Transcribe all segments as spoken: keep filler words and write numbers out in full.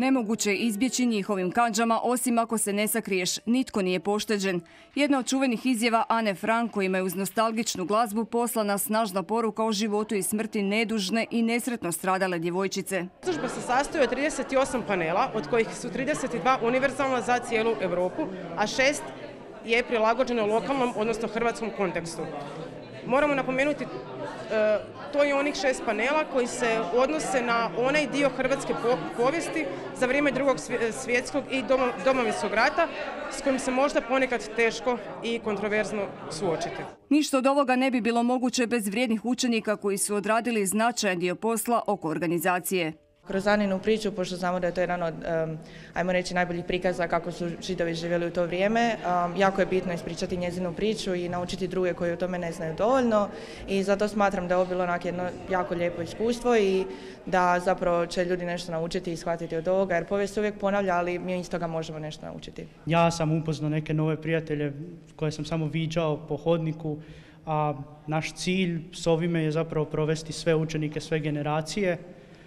Nemoguće je izbjeći njihovim kandžama, osim ako se ne sakriješ. Nitko nije pošteđen. Jedna od čuvenih izjava Ane Frank, kojima je uz nostalgičnu glazbu poslana snažna poruka o životu i smrti nedužne i nesretno stradale djevojčice. Izložba se sastoji od trideset osam panela, od kojih su trideset dva univerzalna za cijelu Europu, a šest je prilagođeno lokalnom, odnosno hrvatskom kontekstu. Moramo napomenuti, to je onih šest panela koji se odnose na onaj dio hrvatske povijesti za vrijeme drugog svjetskog i domovinskog rata s kojim se možda ponekad teško i kontroverzno suočiti. Ništa od ovoga ne bi bilo moguće bez vrijednih učenika koji su odradili značajan dio posla oko organizacije. Kroz Aninu priču, pošto znamo da je to jedan od, um, ajmo reći, najboljih prikaza kako su Židovi živjeli u to vrijeme, um, jako je bitno ispričati njezinu priču i naučiti druge koji o tome ne znaju dovoljno i zato smatram da je ovo bilo onak jedno jako lijepo iskustvo i da zapravo će ljudi nešto naučiti i shvatiti od ovoga, jer povijest se uvijek ponavlja, ali mi iz toga možemo nešto naučiti. Ja sam upoznao neke nove prijatelje koje sam samo viđao po hodniku, a naš cilj s ovime je zapravo provesti sve učenike, sve generacije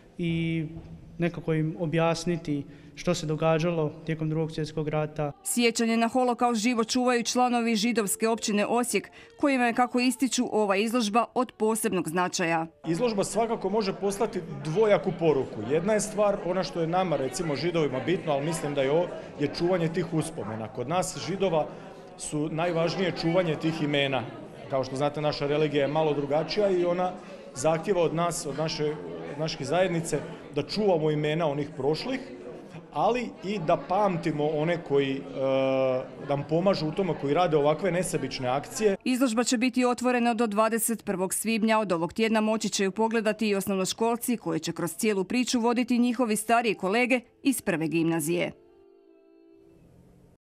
i nekako im objasniti što se događalo tijekom drugog svjetskog rata. Sjećanje na holokaust živo čuvaju članovi židovske općine Osijek, kojima je, kako ističu, ova izložba od posebnog značaja. Izložba svakako može poslati dvojaku poruku. Jedna je stvar, ona što je nama, recimo Židovima, bitno, ali mislim da je ovo je čuvanje tih uspomena. Kod nas Židova su najvažnije čuvanje tih imena. Kao što znate, naša religija je malo drugačija i ona zahtjeva od nas, od naše, od naše zajednice, da čuvamo imena onih prošlih, ali i da pamtimo one koji e, nam pomažu u tome, koji rade ovakve nesebične akcije. Izložba će biti otvorena do dvadeset prvog svibnja. Od ovog tjedna moći će ju pogledati i osnovnoškolci koji će kroz cijelu priču voditi njihovi stariji kolege iz prve gimnazije.